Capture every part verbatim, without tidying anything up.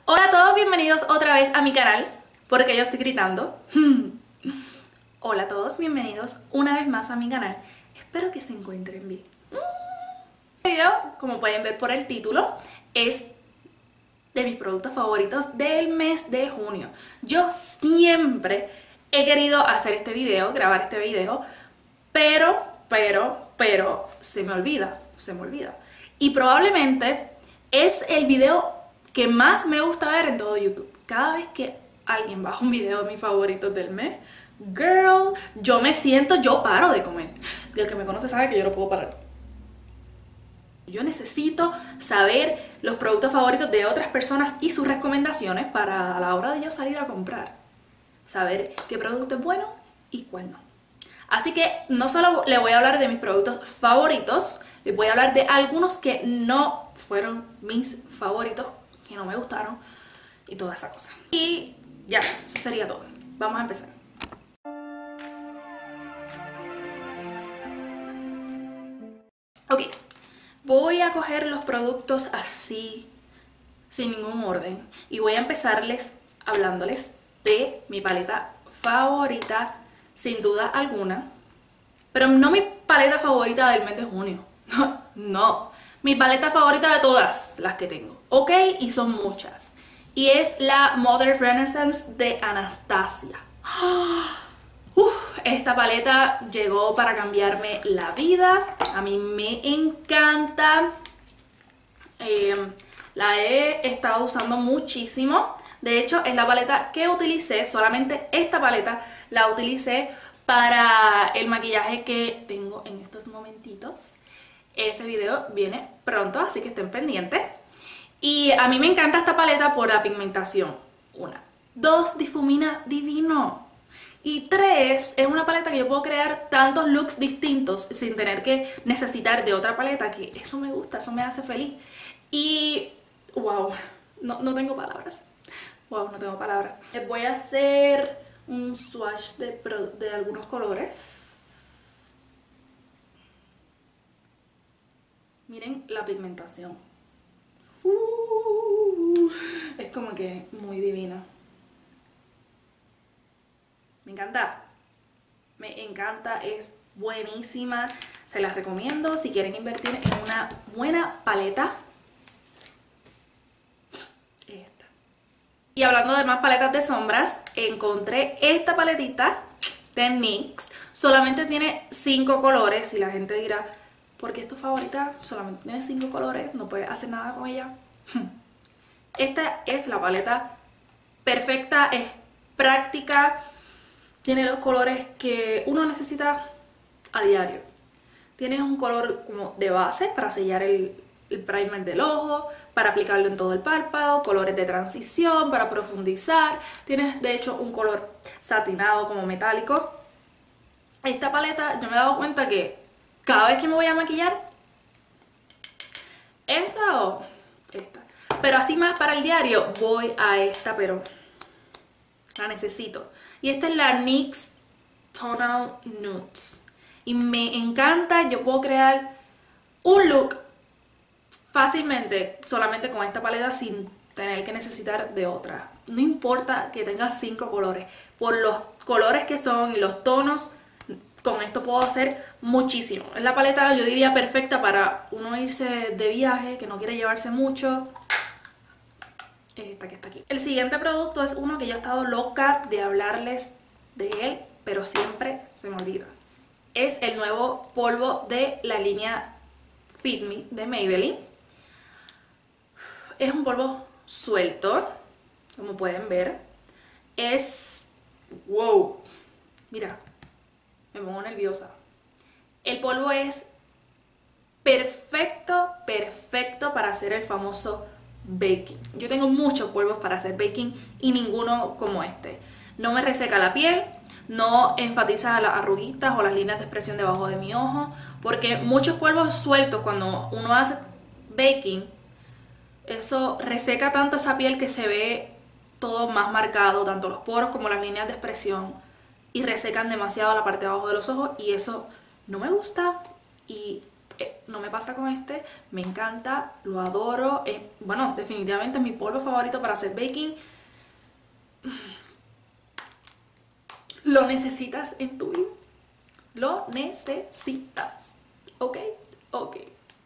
Hola a todos, bienvenidos otra vez a mi canal, porque yo estoy gritando. Hola a todos, bienvenidos una vez más a mi canal. Espero que se encuentren bien. Este video, como pueden ver por el título, es de mis productos favoritos del mes de junio. Yo siempre he querido hacer este video, grabar este video, pero, pero, pero, se me olvida, se me olvida. Y probablemente es el video que más me gusta ver en todo YouTube. Cada vez que alguien baja un video de mis favoritos del mes, girl, yo me siento, yo paro de comer. Y el que me conoce sabe que yo no puedo parar. Yo necesito saber los productos favoritos de otras personas y sus recomendaciones para a la hora de yo salir a comprar. Saber qué producto es bueno y cuál no. Así que no solo le voy a hablar de mis productos favoritos, les voy a hablar de algunos que no fueron mis favoritos, que no me gustaron y toda esa cosa. Y ya, eso sería todo. Vamos a empezar. Ok, voy a coger los productos así, sin ningún orden, y voy a empezarles hablándoles de mi paleta favorita, sin duda alguna, pero no mi paleta favorita del mes de junio, no, no, mi paleta favorita de todas las que tengo, ok, y son muchas, y es la Modern Renaissance de Anastasia. Uf, esta paleta llegó para cambiarme la vida, a mí me encanta, eh, la he estado usando muchísimo. De hecho, es la paleta que utilicé, solamente esta paleta la utilicé para el maquillaje que tengo en estos momentitos. Ese video viene pronto, así que estén pendientes. Y a mí me encanta esta paleta por la pigmentación. Una. Dos, difumina divino. Y tres, es una paleta que yo puedo crear tantos looks distintos sin tener que necesitar de otra paleta, que eso me gusta, eso me hace feliz. Y, wow, no, no tengo palabras. Wow, no tengo palabras. Les voy a hacer un swatch de, de algunos colores. Miren la pigmentación. Uh, es como que muy divina. Me encanta. Me encanta, es buenísima. Se las recomiendo si quieren invertir en una buena paleta. Y hablando de más paletas de sombras, encontré esta paletita de N Y X. Solamente tiene cinco colores y la gente dirá, ¿por qué es tu favorita? Solamente tiene cinco colores, no puedes hacer nada con ella. Esta es la paleta perfecta, es práctica, tiene los colores que uno necesita a diario. Tiene un color como de base para sellar el, el primer del ojo, para aplicarlo en todo el párpado, colores de transición, para profundizar. Tienes de hecho un color satinado como metálico. Esta paleta yo me he dado cuenta que cada vez que me voy a maquillar, esa o esta. Pero así más para el diario voy a esta, pero la necesito. Y esta es la N Y X Tonal Nudes. Y me encanta, yo puedo crear un look fácilmente solamente con esta paleta sin tener que necesitar de otra. No importa que tenga cinco colores, por los colores que son y los tonos, con esto puedo hacer muchísimo. Es la paleta, yo diría, perfecta para uno irse de viaje, que no quiere llevarse mucho. Esta que está aquí. El siguiente producto es uno que yo he estado loca de hablarles de él, pero siempre se me olvida. Es el nuevo polvo de la línea Fit Me de Maybelline. Es un polvo suelto, como pueden ver. Es... wow. Mira, me pongo nerviosa. El polvo es perfecto, perfecto para hacer el famoso baking. Yo tengo muchos polvos para hacer baking y ninguno como este. No me reseca la piel, no enfatiza las arruguitas o las líneas de expresión debajo de mi ojo, porque muchos polvos sueltos cuando uno hace baking, eso reseca tanto esa piel que se ve todo más marcado, tanto los poros como las líneas de expresión, y resecan demasiado la parte de abajo de los ojos y eso no me gusta y Eh, no me pasa con este, me encanta, lo adoro. Eh, bueno, definitivamente es mi polvo favorito para hacer baking. Lo necesitas en tu vida. Lo necesitas. ¿Ok? Ok.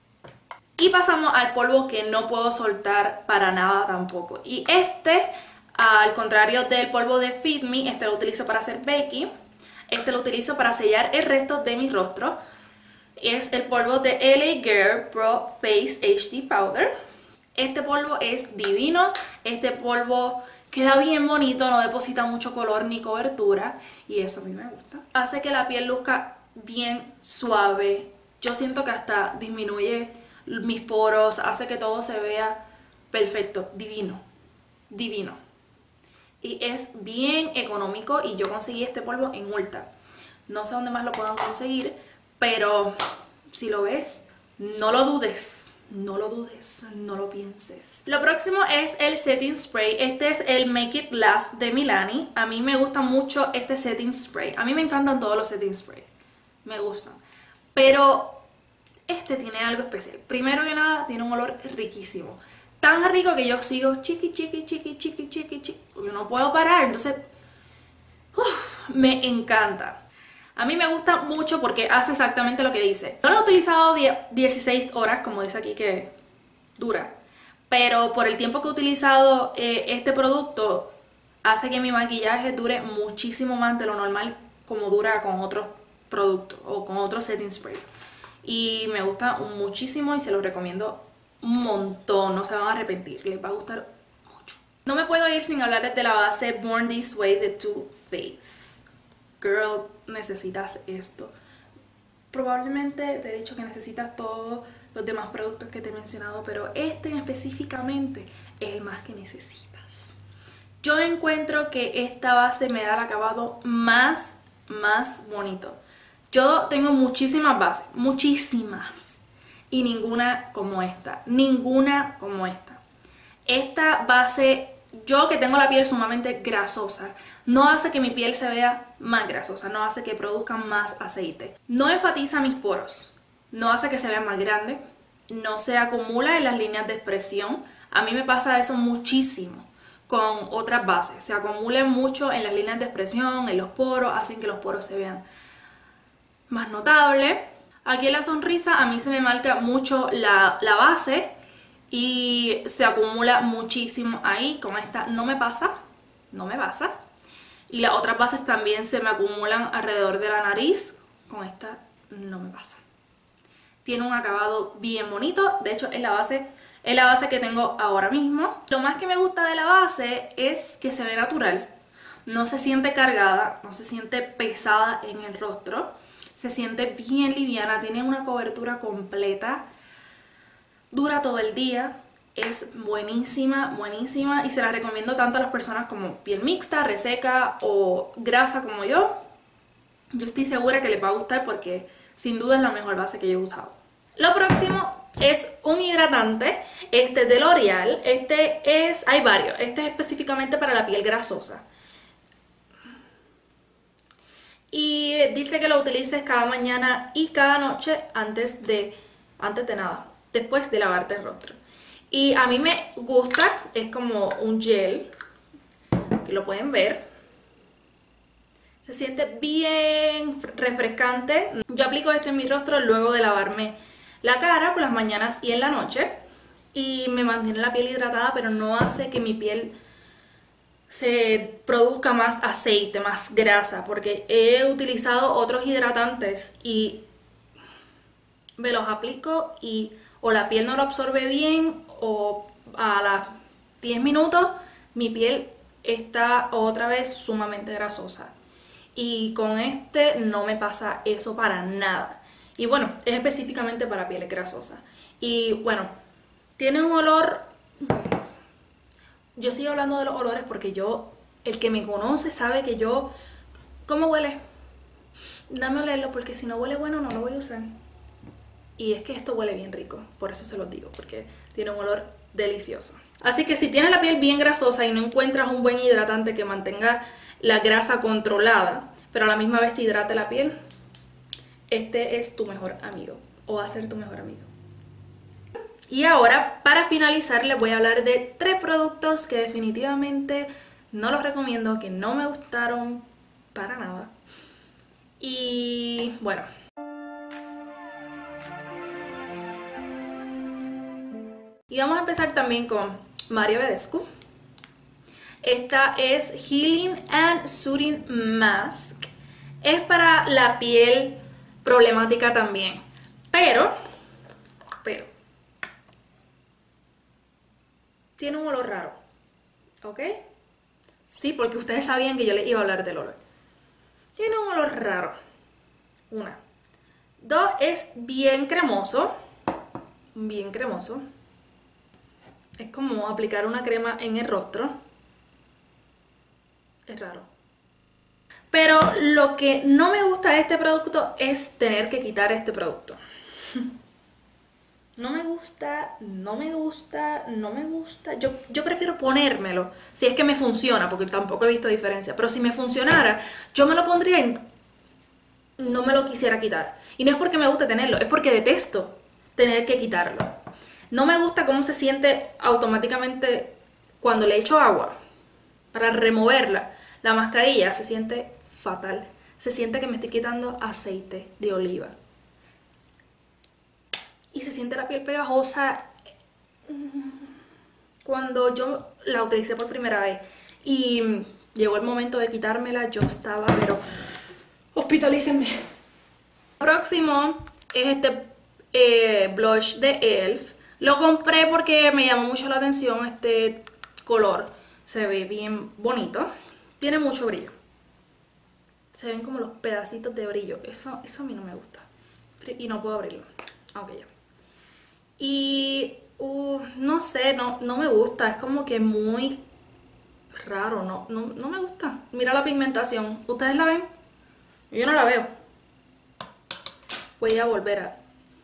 Y pasamos al polvo que no puedo soltar para nada tampoco. Y este, al contrario del polvo de Fit Me, este lo utilizo para hacer baking. Este lo utilizo para sellar el resto de mi rostro. Es el polvo de L A Girl Pro Face H D Powder. Este polvo es divino. Este polvo queda bien bonito, no deposita mucho color ni cobertura. Y eso a mí me gusta. Hace que la piel luzca bien suave. Yo siento que hasta disminuye mis poros, hace que todo se vea perfecto, divino, divino. Y es bien económico y yo conseguí este polvo en Ulta. No sé dónde más lo puedan conseguir, pero si lo ves, no lo dudes, no lo dudes, no lo pienses. Lo próximo es el setting spray. Este es el Make It Last de Milani. A mí me gusta mucho este setting spray. A mí me encantan todos los setting spray, me gustan. Pero este tiene algo especial. Primero que nada, tiene un olor riquísimo. Tan rico que yo sigo chiqui, chiqui, chiqui, chiqui, chiqui, chiqui. Porque no puedo parar. Entonces, uf, me encanta. A mí me gusta mucho porque hace exactamente lo que dice. No lo he utilizado dieciséis horas, como dice aquí que dura. Pero por el tiempo que he utilizado eh, este producto, hace que mi maquillaje dure muchísimo más de lo normal como dura con otros productos o con otros setting spray. Y me gusta muchísimo y se los recomiendo un montón. No se van a arrepentir, les va a gustar mucho. No me puedo ir sin hablarles de la base Born This Way de Too Faced. Girl, necesitas esto. Probablemente te he dicho que necesitas todos los demás productos que te he mencionado, pero este específicamente es el más que necesitas. Yo encuentro que esta base me da el acabado más, más bonito. Yo tengo muchísimas bases, muchísimas, y ninguna como esta, ninguna como esta. Esta base, yo que tengo la piel sumamente grasosa, no hace que mi piel se vea más grasosa, no hace que produzca más aceite. No enfatiza mis poros, no hace que se vean más grandes, no se acumula en las líneas de expresión. A mí me pasa eso muchísimo con otras bases, se acumulan mucho en las líneas de expresión, en los poros, hacen que los poros se vean más notable. Aquí en la sonrisa a mí se me marca mucho la, la base y se acumula muchísimo ahí. Con esta no me pasa, no me pasa. Y las otras bases también se me acumulan alrededor de la nariz. Con esta no me pasa. Tiene un acabado bien bonito. De hecho es la base, es la base que tengo ahora mismo. Lo más que me gusta de la base es que se ve natural. No se siente cargada, no se siente pesada en el rostro. Se siente bien liviana, tiene una cobertura completa, dura todo el día, es buenísima, buenísima y se la recomiendo tanto a las personas como piel mixta, reseca o grasa como yo. Yo estoy segura que les va a gustar porque sin duda es la mejor base que yo he usado. Lo próximo es un hidratante, este de L'Oreal. Este es, hay varios, este es específicamente para la piel grasosa. Y dice que lo utilices cada mañana y cada noche antes de, antes de nada, después de lavarte el rostro. Y a mí me gusta, es como un gel, que lo pueden ver. Se siente bien refrescante. Yo aplico esto en mi rostro luego de lavarme la cara por las mañanas y en la noche. Y me mantiene la piel hidratada, pero no hace que mi piel se produzca más aceite, más grasa, porque he utilizado otros hidratantes y me los aplico y o la piel no lo absorbe bien o a las diez minutos mi piel está otra vez sumamente grasosa. Y con este no me pasa eso para nada. Y bueno, es específicamente para pieles grasosas. Y bueno, tiene un olor... Yo sigo hablando de los olores porque yo, el que me conoce sabe que yo... ¿Cómo huele? Dame a olerlo porque si no huele bueno no lo voy a usar. Y es que esto huele bien rico, por eso se los digo, porque tiene un olor delicioso. Así que si tienes la piel bien grasosa y no encuentras un buen hidratante que mantenga la grasa controlada, pero a la misma vez te hidrate la piel, este es tu mejor amigo. o a ser tu mejor amigo. Y ahora, para finalizar, les voy a hablar de tres productos que definitivamente no los recomiendo, que no me gustaron para nada. Y bueno, y vamos a empezar también con Mario Badescu. Esta es Healing and Soothing Mask. Es para la piel problemática también, pero, pero, tiene un olor raro, ¿ok? Sí, porque ustedes sabían que yo les iba a hablar del olor. Tiene un olor raro. Una. Dos, es bien cremoso. Bien cremoso. Es como aplicar una crema en el rostro. Es raro. Pero lo que no me gusta de este producto es tener que quitar este producto. No me gusta, no me gusta, no me gusta. Yo, yo prefiero ponérmelo, si es que me funciona, porque tampoco he visto diferencia. Pero si me funcionara, yo me lo pondría y no me lo quisiera quitar. Y no es porque me guste tenerlo, es porque detesto tener que quitarlo. No me gusta cómo se siente automáticamente cuando le echo agua para removerla. La mascarilla se siente fatal. Se siente que me estoy quitando aceite de oliva. Y se siente la piel pegajosa. Cuando yo la utilicé por primera vez y llegó el momento de quitármela, yo estaba, pero hospitalícenme. Próximo es este eh, blush de E L F. Lo compré porque me llamó mucho la atención este color. Se ve bien bonito. Tiene mucho brillo. Se ven como los pedacitos de brillo. Eso, eso a mí no me gusta. Y no puedo abrirlo. Ok, ya. Y uh, no sé, no, no me gusta. Es como que muy raro. No, no, no me gusta. Mira la pigmentación. ¿Ustedes la ven? Yo no la veo. Voy a volver a...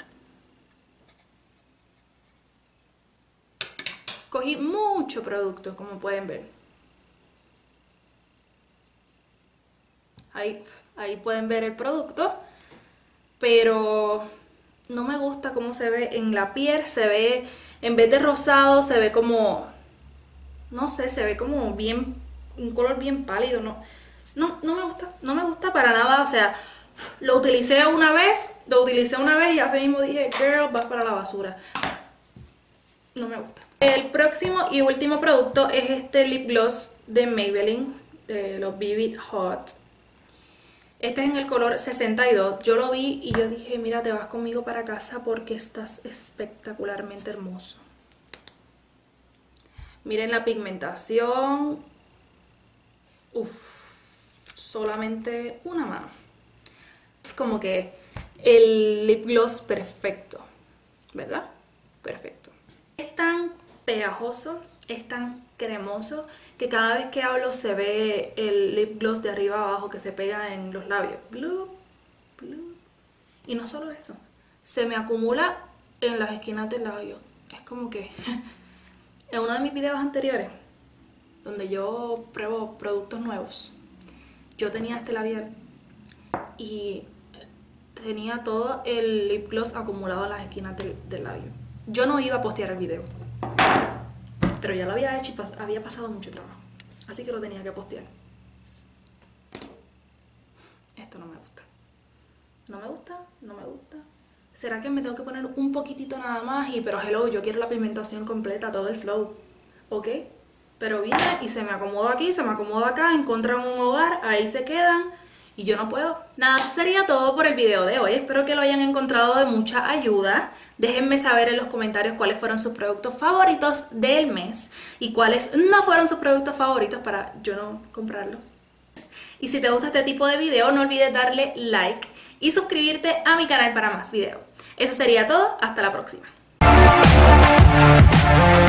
Cogí mucho producto, como pueden ver. Ahí, ahí pueden ver el producto. Pero no me gusta cómo se ve en la piel. Se ve, en vez de rosado, se ve como... No sé, se ve como bien... Un color bien pálido. No, no, no me gusta. No me gusta para nada. O sea, lo utilicé una vez. Lo utilicé una vez y así mismo dije, girl, vas para la basura. No me gusta. El próximo y último producto es este lip gloss de Maybelline, de los Vivid Hot. Este es en el color sesenta y dos. Yo lo vi y yo dije, mira, te vas conmigo para casa porque estás espectacularmente hermoso. Miren la pigmentación. Uff, solamente una mano. Es como que el lip gloss perfecto, ¿verdad? Perfecto. Es tan pegajoso, es tan cremoso que cada vez que hablo se ve el lip gloss de arriba a abajo que se pega en los labios. Bloop, bloop. Y no solo eso, se me acumula en las esquinas del labio. Es como que en uno de mis videos anteriores, donde yo pruebo productos nuevos, yo tenía este labial y tenía todo el lip gloss acumulado en las esquinas del, del labio. Yo no iba a postear el video, pero ya lo había hecho y pas había pasado mucho trabajo, así que lo tenía que postear. Esto no me gusta. No me gusta, no me gusta. ¿Será que me tengo que poner un poquitito nada más? Y pero hello, yo quiero la pigmentación completa, todo el flow, ¿ok? Pero vine y se me acomodó aquí, se me acomodó acá, encontraron un hogar, ahí se quedan. Y yo no puedo. Nada, eso sería todo por el video de hoy. Espero que lo hayan encontrado de mucha ayuda. Déjenme saber en los comentarios cuáles fueron sus productos favoritos del mes y cuáles no fueron sus productos favoritos para yo no comprarlos. Y si te gusta este tipo de video, no olvides darle like y suscribirte a mi canal para más videos. Eso sería todo. Hasta la próxima.